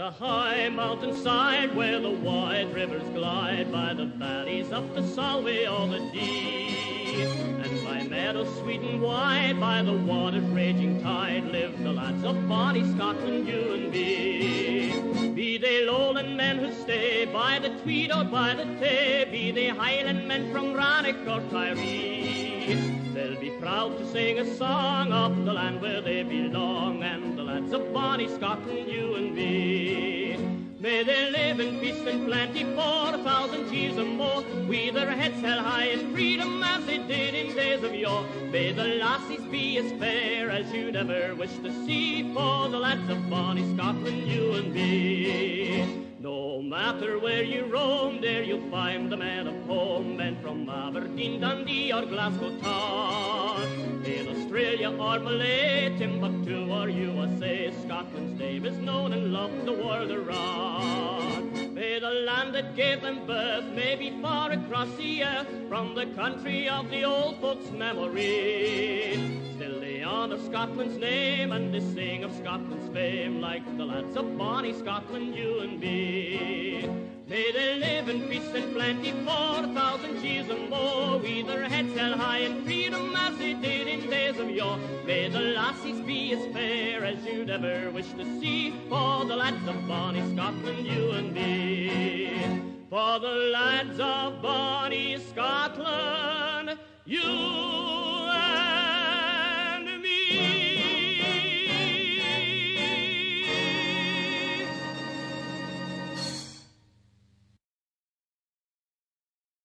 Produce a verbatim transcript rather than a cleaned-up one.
the high mountainside where the wide rivers glide, by the valleys up the Solway or the Dee, and by meadows sweet and wide, by the water's raging tide, live the lads of bonny Scotland, you and me. Be they lowland men who stay by the Tweed or by the Tay, be they Highland men from Rannoch or Tyree, they'll be proud to sing a song of the land where they belong, and the lads of bonny Scotland, you and me. May they live in peace and plenty for a thousand years or more, with their heads held high in freedom as they did in days of yore. May the lassies be as fair as you'd ever wish to see, for the lads of bonny Scotland, you and me. No matter where you roam, there you'll find the men of home, men from Aberdeen, Dundee or Glasgow town. In Australia or Malay, Timbuktu or U S A, Scotland's name is known and loved the world around. May the land that gave them birth may be far across the earth from the country of the old folks' memory. Still they honour Scotland's name and they sing of Scotland's fame, like the lads of bonny Scotland, you and me. May they live in peace and plenty for a thousand years or more, with their heads held high in freedom as they did in days of yore. May the lassies be as fair as you'd ever wish to see, for the lads of bonny Scotland, you and me. For the lads of bonny Scotland, you